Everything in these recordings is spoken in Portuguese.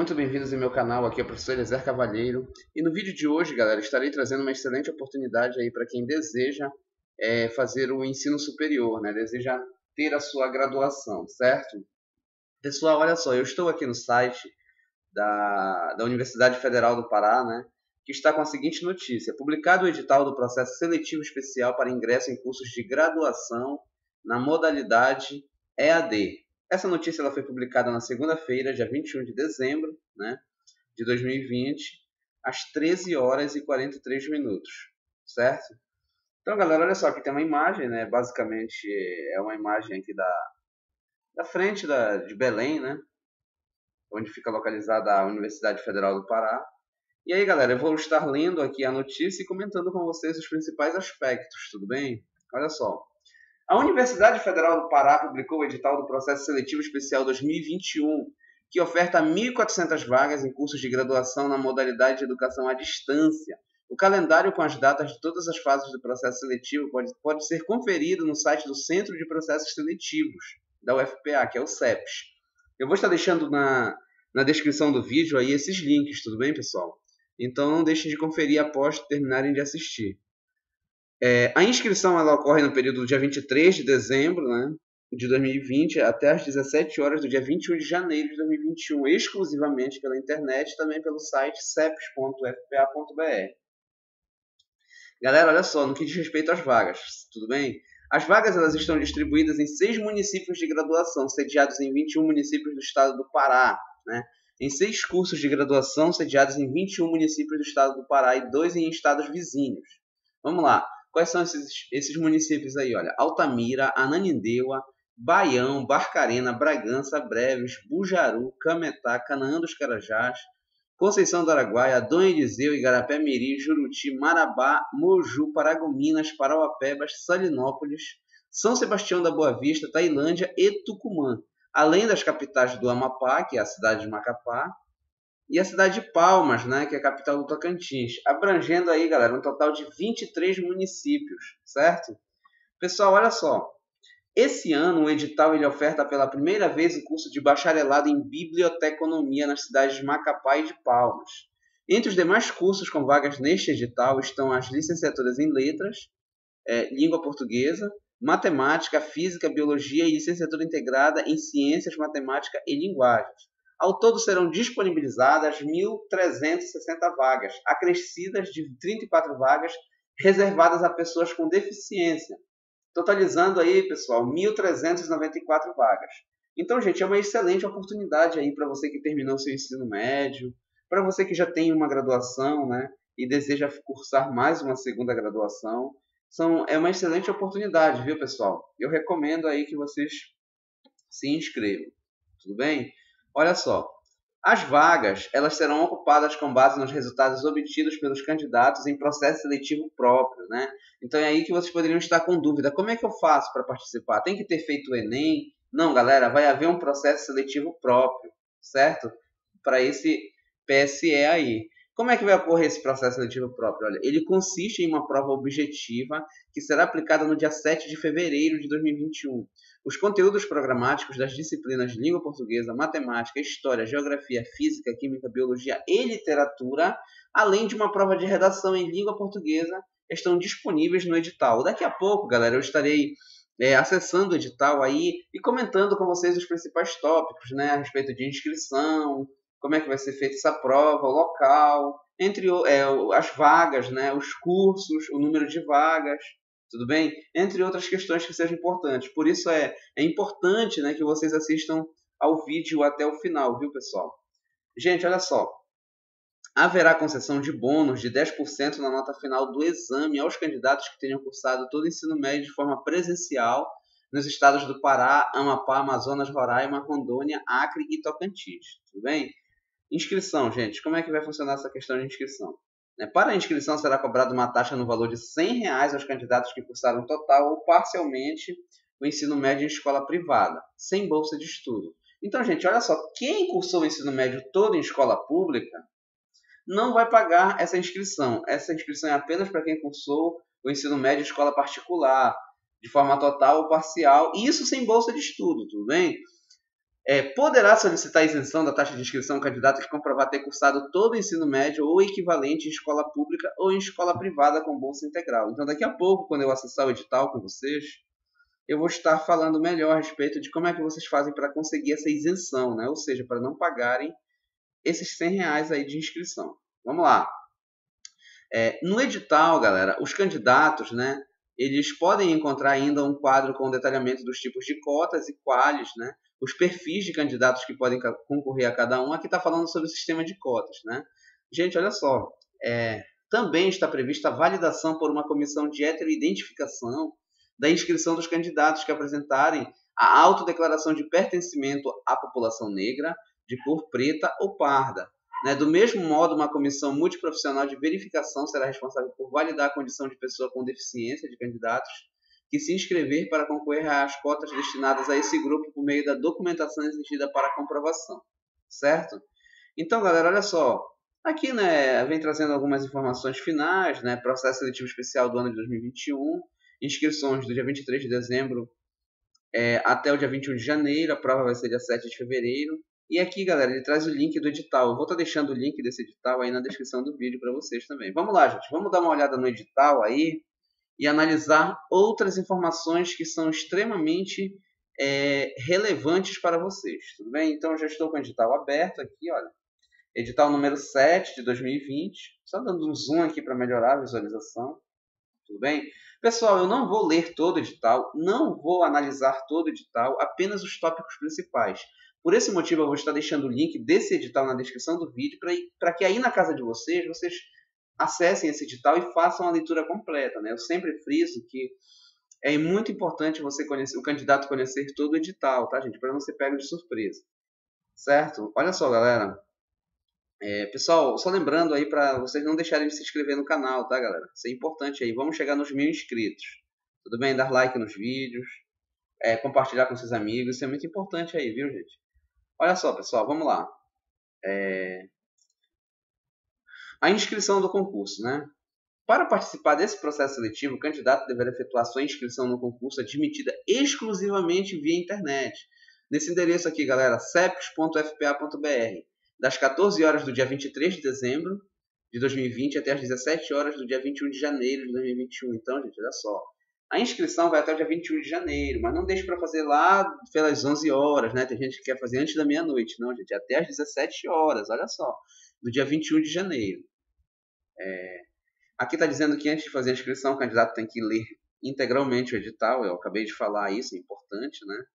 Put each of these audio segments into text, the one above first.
muito bem-vindos ao meu canal, aqui é o professor Eliezer Cavalheiro. E no vídeo de hoje, galera, estarei trazendo uma excelente oportunidade aí para quem deseja fazer o ensino superior, né? Deseja ter a sua graduação, certo? Pessoal, olha só, eu estou aqui no site da Universidade Federal do Pará, né? Que está com a seguinte notícia: publicado o edital do processo seletivo especial para ingresso em cursos de graduação na modalidade EAD. Essa notícia ela foi publicada na segunda-feira, dia 21 de dezembro, né, de 2020, às 13 horas e 43 minutos, certo? Então, galera, olha só, aqui tem uma imagem, né, basicamente é uma imagem aqui da frente de Belém, né, onde fica localizada a Universidade Federal do Pará. E aí, galera, eu vou estar lendo aqui a notícia e comentando com vocês os principais aspectos, tudo bem? Olha só. A Universidade Federal do Pará publicou o edital do Processo Seletivo Especial 2021, que oferta 1.400 vagas em cursos de graduação na modalidade de educação à distância. O calendário com as datas de todas as fases do processo seletivo pode ser conferido no site do Centro de Processos Seletivos, da UFPA, que é o CEPS. Eu vou estar deixando na descrição do vídeo aí esses links, tudo bem, pessoal? Então não deixem de conferir após terminarem de assistir. A inscrição ela ocorre no período do dia 23 de dezembro, né, de 2020 até às 17 horas do dia 21 de janeiro de 2021, exclusivamente pela internet e também pelo site ceps.fpa.br. Galera, olha só, no que diz respeito às vagas, tudo bem? As vagas elas estão distribuídas em 6 municípios de graduação, sediados em 21 municípios do estado do Pará, né? Em 6 cursos de graduação, sediados em 21 municípios do estado do Pará e 2 em estados vizinhos. Vamos lá. Quais são esses municípios aí? Olha, Altamira, Ananindeua, Baião, Barcarena, Bragança, Breves, Bujaru, Cametá, Canaã dos Carajás, Conceição do Araguaia, Dom Eliseu, Igarapé-Miri, Juruti, Marabá, Moju, Paragominas, Parauapebas, Salinópolis, São Sebastião da Boa Vista, Tailândia e Tucumã, além das capitais do Amapá, que é a cidade de Macapá, e a cidade de Palmas, né, que é a capital do Tocantins, abrangendo aí, galera, um total de 23 municípios, certo? Pessoal, olha só, esse ano o edital ele oferta pela primeira vez o curso de bacharelado em biblioteconomia nas cidades de Macapá e de Palmas. Entre os demais cursos com vagas neste edital estão as licenciaturas em letras, língua portuguesa, matemática, física, biologia e licenciatura integrada em ciências, matemática e linguagens. Ao todo serão disponibilizadas 1.360 vagas, acrescidas de 34 vagas reservadas a pessoas com deficiência, totalizando aí, pessoal, 1.394 vagas. Então, gente, é uma excelente oportunidade aí para você que terminou seu ensino médio, para você que já tem uma graduação, né, e deseja cursar mais uma segunda graduação. É uma excelente oportunidade, viu, pessoal? Eu recomendo aí que vocês se inscrevam, tudo bem? Olha só, as vagas elas serão ocupadas com base nos resultados obtidos pelos candidatos em processo seletivo próprio, né? Então é aí que vocês poderiam estar com dúvida. Como é que eu faço para participar? Tem que ter feito o Enem? Não, galera, vai haver um processo seletivo próprio, certo? Para esse PSE aí. Como é que vai ocorrer esse processo seletivo próprio? Olha, ele consiste em uma prova objetiva que será aplicada no dia 7 de fevereiro de 2021. Os conteúdos programáticos das disciplinas de língua portuguesa, matemática, história, geografia, física, química, biologia e literatura, além de uma prova de redação em língua portuguesa, estão disponíveis no edital. Daqui a pouco, galera, eu estarei acessando o edital aí e comentando com vocês os principais tópicos, né, a respeito de inscrição, como é que vai ser feita essa prova, o local, entre as vagas, né, os cursos, o número de vagas, tudo bem? Entre outras questões que sejam importantes. Por isso é importante, né, que vocês assistam ao vídeo até o final, viu, pessoal? Gente, olha só. Haverá concessão de bônus de 10% na nota final do exame aos candidatos que tenham cursado todo o ensino médio de forma presencial nos estados do Pará, Amapá, Amazonas, Roraima, Rondônia, Acre e Tocantins. Tudo bem? Inscrição, gente. Como é que vai funcionar essa questão de inscrição? Para a inscrição será cobrada uma taxa no valor de R$100 aos candidatos que cursaram total ou parcialmente o ensino médio em escola privada, sem bolsa de estudo. Então, gente, olha só, quem cursou o ensino médio todo em escola pública não vai pagar essa inscrição. Essa inscrição é apenas para quem cursou o ensino médio em escola particular, de forma total ou parcial, e isso sem bolsa de estudo, tudo bem? Poderá solicitar isenção da taxa de inscrição um candidato que comprovar ter cursado todo o ensino médio ou equivalente em escola pública ou em escola privada com bolsa integral. Então, daqui a pouco, quando eu acessar o edital com vocês, eu vou estar falando melhor a respeito de como é que vocês fazem para conseguir essa isenção, né? Ou seja, para não pagarem esses R$ 100 aí de inscrição. Vamos lá. No edital, galera, os candidatos, né, eles podem encontrar ainda um quadro com detalhamento dos tipos de cotas e quales, né, os perfis de candidatos que podem concorrer a cada um. Aqui está falando sobre o sistema de cotas, né? Gente, olha só, também está prevista a validação por uma comissão de heteroidentificação da inscrição dos candidatos que apresentarem a autodeclaração de pertencimento à população negra, de cor preta ou parda. Do mesmo modo, uma comissão multiprofissional de verificação será responsável por validar a condição de pessoa com deficiência de candidatos que se inscrever para concorrer às cotas destinadas a esse grupo por meio da documentação exigida para a comprovação, certo? Então, galera, olha só, aqui, né, vem trazendo algumas informações finais, né, processo seletivo especial do ano de 2021, inscrições do dia 23 de dezembro até o dia 21 de janeiro, a prova vai ser dia 7 de fevereiro. E aqui, galera, ele traz o link do edital. Eu vou estar deixando o link desse edital aí na descrição do vídeo para vocês também. Vamos lá, gente. Vamos dar uma olhada no edital aí e analisar outras informações que são extremamente relevantes para vocês. Tudo bem? Então, eu já estou com o edital aberto aqui, olha. Edital número 7 de 2020. Só dando um zoom aqui para melhorar a visualização. Tudo bem? Pessoal, eu não vou ler todo o edital, não vou analisar todo o edital, apenas os tópicos principais. Por esse motivo, eu vou estar deixando o link desse edital na descrição do vídeo para que aí na casa de vocês acessem esse edital e façam a leitura completa, né? Eu sempre friso que é muito importante o candidato conhecer todo o edital, tá, gente? Para não ser pego de surpresa, certo? Olha só, galera. Pessoal, só lembrando aí para vocês não deixarem de se inscrever no canal, tá, galera? Isso é importante aí. Vamos chegar nos 1000 inscritos. Tudo bem? Dar like nos vídeos, compartilhar com seus amigos. Isso é muito importante aí, viu, gente? Olha só, pessoal, vamos lá. A inscrição do concurso, né? Para participar desse processo seletivo, o candidato deverá efetuar sua inscrição no concurso admitida exclusivamente via internet. Nesse endereço aqui, galera, ceps.fpa.br, das 14 horas do dia 23 de dezembro de 2020 até as 17 horas do dia 21 de janeiro de 2021. Então, gente, olha só. A inscrição vai até o dia 21 de janeiro, mas não deixe para fazer lá pelas 11 horas, né? Tem gente que quer fazer antes da meia-noite. Não, gente, até as 17 horas, olha só, do dia 21 de janeiro. Aqui está dizendo que antes de fazer a inscrição, o candidato tem que ler integralmente o edital. Eu acabei de falar isso, é importante, né?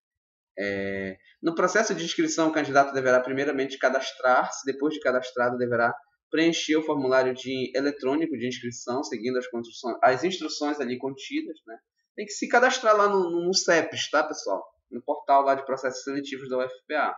No processo de inscrição, o candidato deverá primeiramente cadastrar-se. Depois de cadastrado, deverá preencher o formulário eletrônico de inscrição, seguindo as instruções ali contidas, né? Tem que se cadastrar lá no CEPES, tá, pessoal? No portal lá de processos seletivos da UFPA.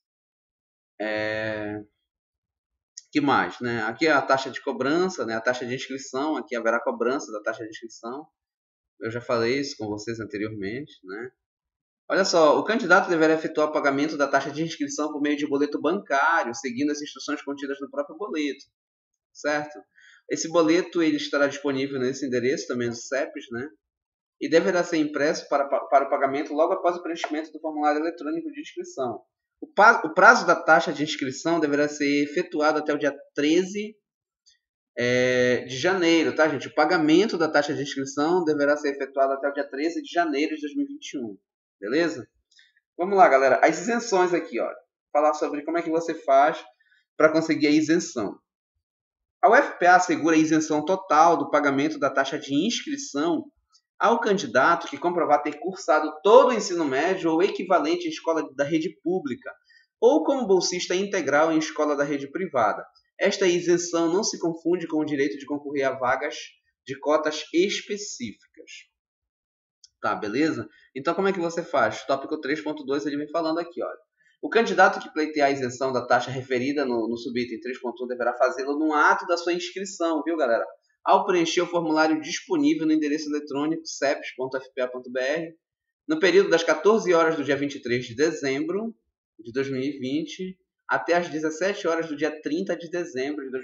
Que mais, né? Aqui é a taxa de cobrança, né? A taxa de inscrição. Aqui haverá cobrança da taxa de inscrição. Eu já falei isso com vocês anteriormente, né? Olha só, o candidato deverá efetuar o pagamento da taxa de inscrição por meio de boleto bancário, seguindo as instruções contidas no próprio boleto, certo? Esse boleto ele estará disponível nesse endereço também do CEPES, né? E deverá ser impresso para o pagamento logo após o preenchimento do formulário eletrônico de inscrição. O prazo da taxa de inscrição deverá ser efetuado até o dia 13 de janeiro, tá, gente? O pagamento da taxa de inscrição deverá ser efetuado até o dia 13 de janeiro de 2021. Beleza? Vamos lá, galera. As isenções aqui, ó. Falar sobre como é que você faz para conseguir a isenção. A UFPA assegura a isenção total do pagamento da taxa de inscrição ao candidato que comprovar ter cursado todo o ensino médio ou equivalente em escola da rede pública ou como bolsista integral em escola da rede privada. Esta isenção não se confunde com o direito de concorrer a vagas de cotas específicas. Tá, beleza? Então, como é que você faz? Tópico 3.2, ele vem falando aqui, olha. O candidato que pleitear a isenção da taxa referida no subitem 3.1 deverá fazê-lo no ato da sua inscrição, viu, galera? Ao preencher o formulário disponível no endereço eletrônico ceps.fpa.br, no período das 14 horas do dia 23 de dezembro de 2020 até as 17 horas do dia 30 de dezembro de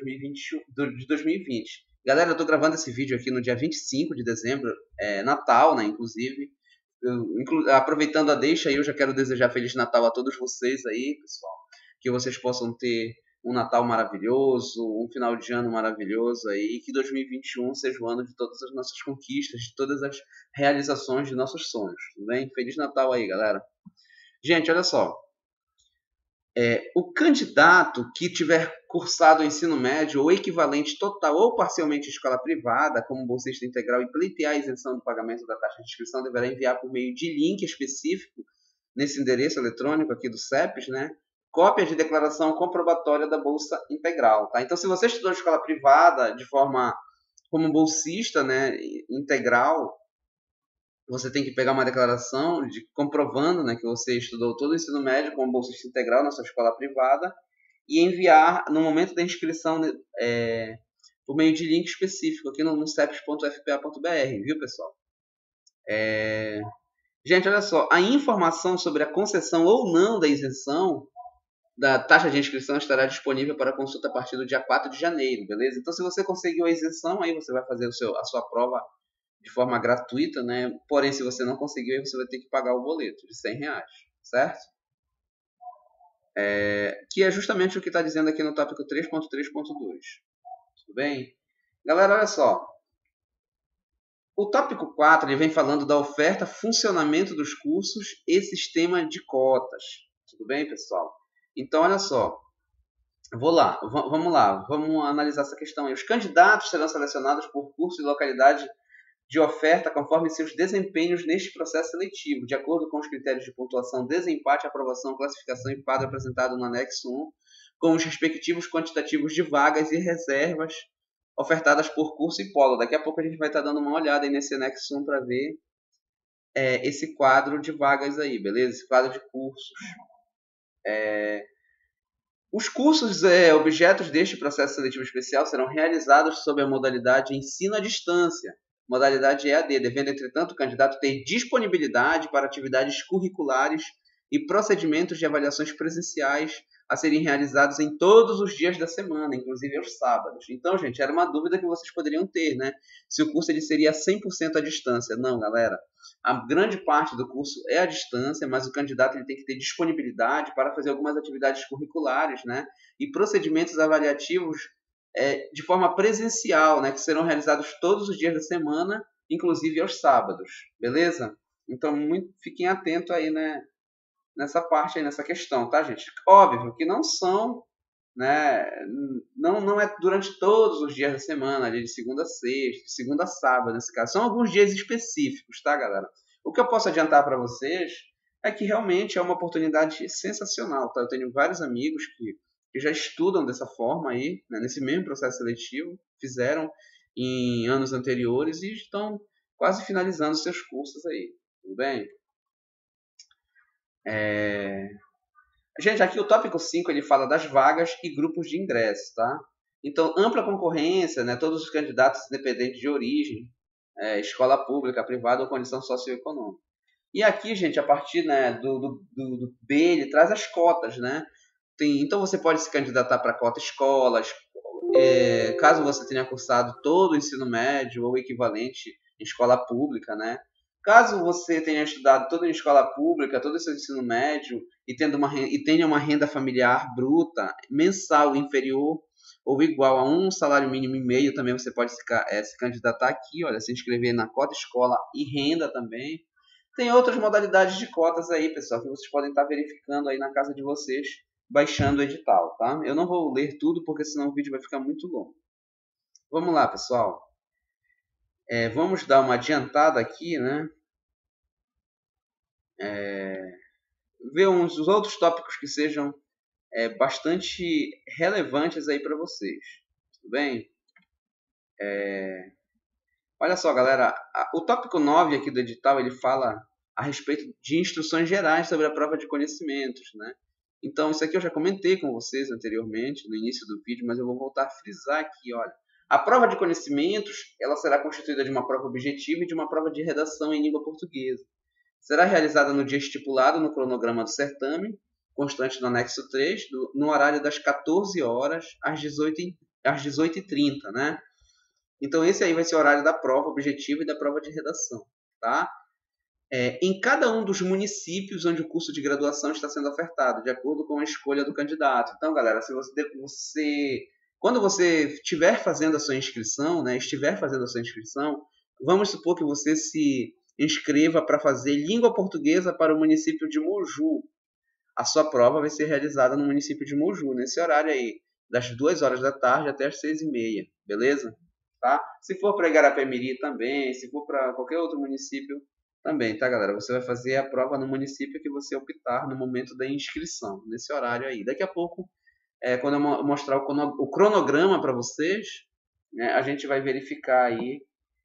2020. Galera, eu estou gravando esse vídeo aqui no dia 25 de dezembro, Natal, né, inclusive. Aproveitando a deixa aí, eu já quero desejar Feliz Natal a todos vocês aí, pessoal. Que vocês possam ter um Natal maravilhoso, um final de ano maravilhoso aí, e que 2021 seja o ano de todas as nossas conquistas, de todas as realizações de nossos sonhos, tudo bem? Feliz Natal aí, galera. Gente, olha só. O candidato que tiver cursado o ensino médio ou equivalente total ou parcialmente em escola privada, como bolsista integral, e pleitear a isenção do pagamento da taxa de inscrição, deverá enviar por meio de link específico nesse endereço eletrônico aqui do CEPES, né? Cópia de declaração comprobatória da bolsa integral, tá? Então, se você estudou em escola privada de forma como bolsista, né, integral, você tem que pegar uma declaração comprovando, né, que você estudou todo o ensino médio como bolsista integral na sua escola privada e enviar no momento da inscrição por meio de link específico aqui no ceps.fpa.br, viu, pessoal? Gente, olha só, a informação sobre a concessão ou não da isenção da taxa de inscrição estará disponível para consulta a partir do dia 4 de janeiro, beleza? Então, se você conseguiu a isenção, aí você vai fazer a sua prova de forma gratuita, né? Porém, se você não conseguiu, aí você vai ter que pagar o boleto de R$100, certo? Que é justamente o que está dizendo aqui no tópico 3.3.2. Tudo bem? Galera, olha só. O tópico 4 ele vem falando da oferta, funcionamento dos cursos e sistema de cotas. Tudo bem, pessoal? Então, olha só. Vamos lá. Vamos analisar essa questão aí. Os candidatos serão selecionados por curso e localidade de oferta conforme seus desempenhos neste processo seletivo, de acordo com os critérios de pontuação, desempate, aprovação, classificação e quadro apresentado no anexo 1, com os respectivos quantitativos de vagas e reservas ofertadas por curso e polo. Daqui a pouco a gente vai estar dando uma olhada aí nesse anexo 1 para ver esse quadro de vagas aí, beleza? Esse quadro de cursos. Os cursos objetos deste processo seletivo especial serão realizados sob a modalidade ensino à distância, modalidade EAD, devendo, entretanto, o candidato ter disponibilidade para atividades curriculares e procedimentos de avaliações presenciais a serem realizados em todos os dias da semana, inclusive aos sábados. Então, gente, era uma dúvida que vocês poderiam ter, né? Se o curso ele seria 100% à distância. Não, galera. A grande parte do curso é à distância, mas o candidato ele tem que ter disponibilidade para fazer algumas atividades curriculares, né? E procedimentos avaliativos de forma presencial, né? Que serão realizados todos os dias da semana, inclusive aos sábados. Beleza? Então, fiquem atentos aí, né? Nessa parte aí, nessa questão, tá, gente? Óbvio que não são, né? Não é durante todos os dias da semana, de segunda a sexta, de segunda a sábado, nesse caso. São alguns dias específicos, tá, galera? O que eu posso adiantar para vocês é que realmente é uma oportunidade sensacional, tá? Eu tenho vários amigos que já estudam dessa forma aí, né? Nesse mesmo processo seletivo, fizeram em anos anteriores e estão quase finalizando seus cursos aí, tudo bem? Gente, aqui o tópico 5 ele fala das vagas e grupos de ingresso, tá? Então, ampla concorrência, né? Todos os candidatos independentes de origem, escola pública, privada ou condição socioeconômica. E aqui, gente, a partir, né, do B, ele traz as cotas, né? Então, você pode se candidatar para cota escolas, caso você tenha cursado todo o ensino médio ou equivalente em escola pública, né? Caso você tenha estudado toda em escola pública, todo o seu ensino médio e tenha uma renda familiar bruta mensal inferior ou igual a um salário mínimo e meio, também você pode se candidatar aqui, olha, se inscrever na cota escola e renda também. Tem outras modalidades de cotas aí, pessoal, que vocês podem estar verificando aí na casa de vocês, baixando o edital, tá? Eu não vou ler tudo, porque senão o vídeo vai ficar muito longo. Vamos lá, pessoal. Vamos dar uma adiantada aqui, né? Ver uns dos outros tópicos que sejam bastante relevantes aí para vocês. Tudo bem? Olha só, galera. O tópico 9 aqui do edital, ele fala a respeito de instruções gerais sobre a prova de conhecimentos, né? Então, isso aqui eu já comentei com vocês anteriormente, no início do vídeo, mas eu vou voltar a frisar aqui, olha. A prova de conhecimentos, ela será constituída de uma prova objetiva e de uma prova de redação em língua portuguesa. Será realizada no dia estipulado no cronograma do certame, constante no anexo 3, no horário das 14 horas às 18h30, né? Então, esse aí vai ser o horário da prova objetiva e da prova de redação, tá? em cada um dos municípios onde o curso de graduação está sendo ofertado, de acordo com a escolha do candidato. Então, galera, se quando você estiver fazendo a sua inscrição, né, vamos supor que você se inscreva para fazer língua portuguesa para o município de Moju. A sua prova vai ser realizada no município de Moju, nesse horário aí, das 2 horas da tarde até as 6h30, beleza? Tá? Se for para Igarapé-Miri também, se for para qualquer outro município também, tá, galera? Você vai fazer a prova no município que você optar no momento da inscrição, nesse horário aí. Daqui a pouco, quando eu mostrar o cronograma para vocês, né, a gente vai verificar aí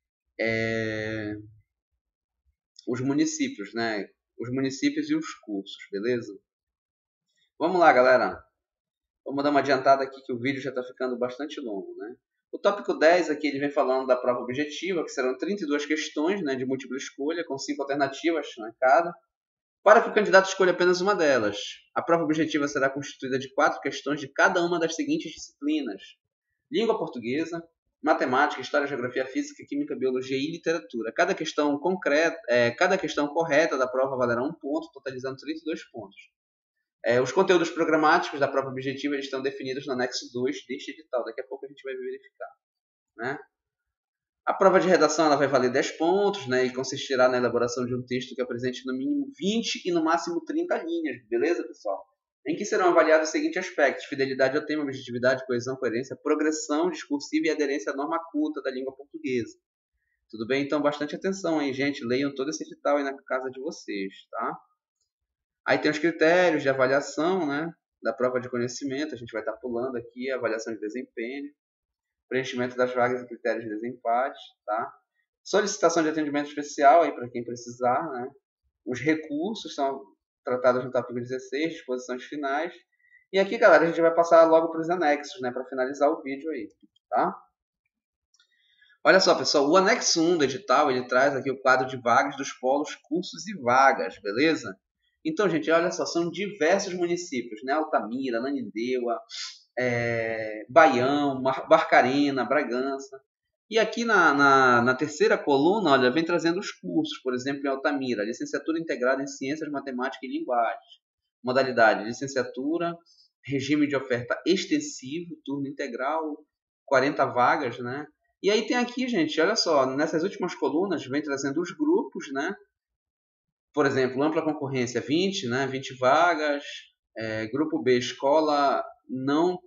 os municípios, né? Os municípios e os cursos, beleza? Vamos lá, galera. Vamos dar uma adiantada aqui que o vídeo já está ficando bastante longo, né? O tópico 10 aqui ele vem falando da prova objetiva, que serão 32 questões, né, de múltipla escolha, com 5 alternativas, né, cada, para que o candidato escolha apenas uma delas. A prova objetiva será constituída de 4 questões de cada uma das seguintes disciplinas: língua portuguesa, matemática, história, geografia, física, química, biologia e literatura. Cada questão correta da prova valerá 1 ponto, totalizando 32 pontos. Os conteúdos programáticos da prova objetiva eles estão definidos no anexo 2 deste edital. Daqui a pouco a gente vai verificar, né? A prova de redação ela vai valer 10 pontos, né, e consistirá na elaboração de um texto que apresente no mínimo 20 e no máximo 30 linhas, beleza, pessoal? Em que serão avaliados os seguintes aspectos: fidelidade ao tema, objetividade, coesão, coerência, progressão discursiva e aderência à norma culta da língua portuguesa. Tudo bem? Então, bastante atenção aí, gente. Leiam todo esse edital aí na casa de vocês, tá? Aí tem os critérios de avaliação, né, da prova de conhecimento. A gente vai estar pulando aqui a avaliação de desempenho, preenchimento das vagas e critérios de desempate, tá? Solicitação de atendimento especial aí para quem precisar, né? Os recursos são tratados no tópico 16, disposições finais. E aqui, galera, a gente vai passar logo para os anexos, né, para finalizar o vídeo aí, tá? Olha só, pessoal, o anexo 1 do edital, ele traz aqui o quadro de vagas dos polos, cursos e vagas, beleza? Então, gente, olha só, são diversos municípios, né? Altamira, Ananindeua, Baião, Barcarena, Bragança. E aqui na terceira coluna, olha, vem trazendo os cursos, por exemplo, em Altamira, licenciatura integrada em Ciências, Matemática e Linguagens. Modalidade, licenciatura, regime de oferta extensivo, turno integral, 40 vagas, né? E aí tem aqui, gente, olha só, nessas últimas colunas vem trazendo os grupos, né? Por exemplo, ampla concorrência, 20, né? 20 vagas. Grupo B, escola não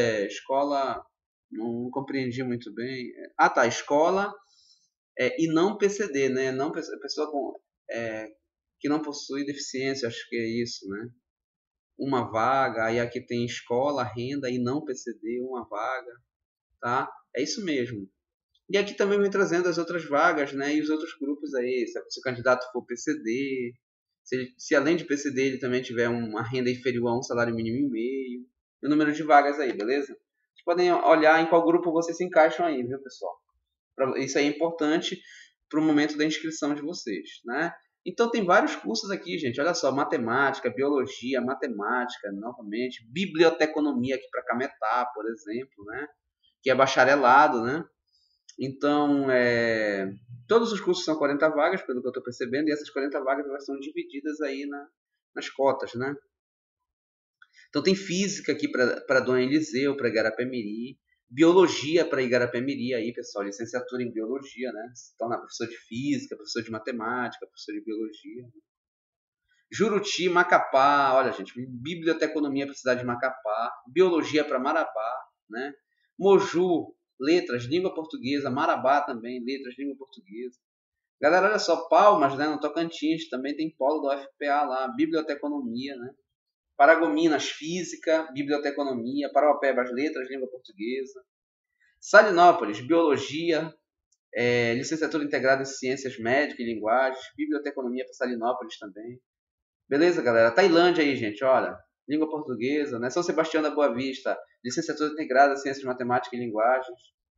compreendi muito bem. Tá, escola e não PCD, né? Não pessoa que não possui deficiência, acho que é isso, né? Uma vaga, aí aqui tem escola, renda e não PCD, uma vaga, tá? É isso mesmo. E aqui também vem trazendo as outras vagas, né? E os outros grupos aí, se o candidato for PCD, se além de PCD ele também tiver uma renda inferior a um salário mínimo e meio, e o número de vagas aí, beleza? Vocês podem olhar em qual grupo vocês se encaixam aí, viu, pessoal? Isso aí é importante para o momento da inscrição de vocês, né? Então tem vários cursos aqui, gente. Olha só, matemática, biologia, matemática, novamente, biblioteconomia aqui para Cametá, por exemplo, né? Que é bacharelado, né? Então, todos os cursos são 40 vagas, pelo que eu estou percebendo, e essas 40 vagas elas são divididas aí nas cotas, né? Então tem física aqui para Dom Eliseu, para Igarapé-Miri, biologia para Igarapé-Miri aí, pessoal, licenciatura em biologia, né? Se torna professor de física, professor de matemática, professor de biologia. Juruti, Macapá, olha, gente, biblioteconomia para a cidade de Macapá, biologia para Marabá, né? Moju, letras, língua portuguesa, Marabá também, letras, língua portuguesa. Galera, olha só, Palmas, né, no Tocantins, também tem polo do UFPA lá, biblioteconomia, né? Paragominas, física, biblioteconomia, Parauapebas, letras, língua portuguesa. Salinópolis, biologia, licenciatura integrada em ciências médicas e linguagens, biblioteconomia para Salinópolis também. Beleza, galera? Tailândia aí, gente, olha, língua portuguesa, né? São Sebastião da Boa Vista, licenciatura integrada em ciências matemáticas e linguagens.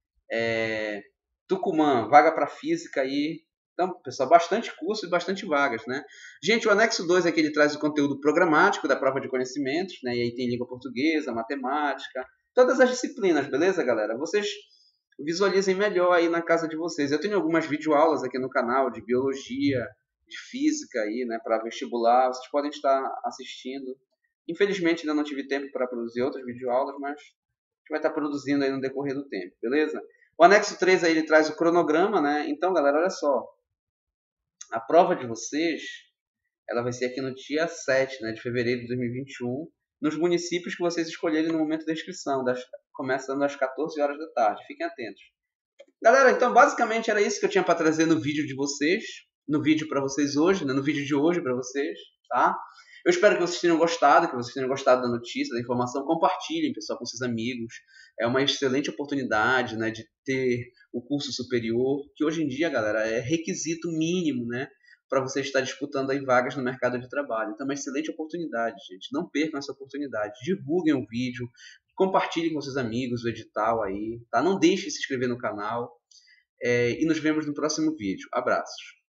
Tucumã, vaga para física aí. Então, pessoal, bastante curso e bastante vagas, né? Gente, o anexo 2 aqui ele traz o conteúdo programático da prova de conhecimentos, né? E aí tem língua portuguesa, matemática, todas as disciplinas, beleza, galera? Vocês visualizem melhor aí na casa de vocês. Eu tenho algumas videoaulas aqui no canal de biologia, de física aí, né, para vestibular, vocês podem estar assistindo. Infelizmente ainda não tive tempo para produzir outras videoaulas, mas a gente vai estar produzindo aí no decorrer do tempo, beleza? O anexo 3 aí ele traz o cronograma, né? Então, galera, olha só. A prova de vocês, ela vai ser aqui no dia 7, né, de fevereiro de 2021, nos municípios que vocês escolherem no momento da inscrição, começando às 14 horas da tarde. Fiquem atentos. Galera, então basicamente era isso que eu tinha para trazer no vídeo de vocês, no vídeo para vocês hoje, né, no vídeo de hoje para vocês, tá? Eu espero que vocês tenham gostado, da notícia, da informação. Compartilhem, pessoal, com seus amigos. É uma excelente oportunidade, né, de ter o curso superior, que hoje em dia, galera, é requisito mínimo, né, para você estar disputando aí vagas no mercado de trabalho. Então, é uma excelente oportunidade, gente. Não percam essa oportunidade. Divulguem o vídeo, compartilhem com seus amigos o edital aí, tá? Não deixe de se inscrever no canal. E nos vemos no próximo vídeo. Abraços.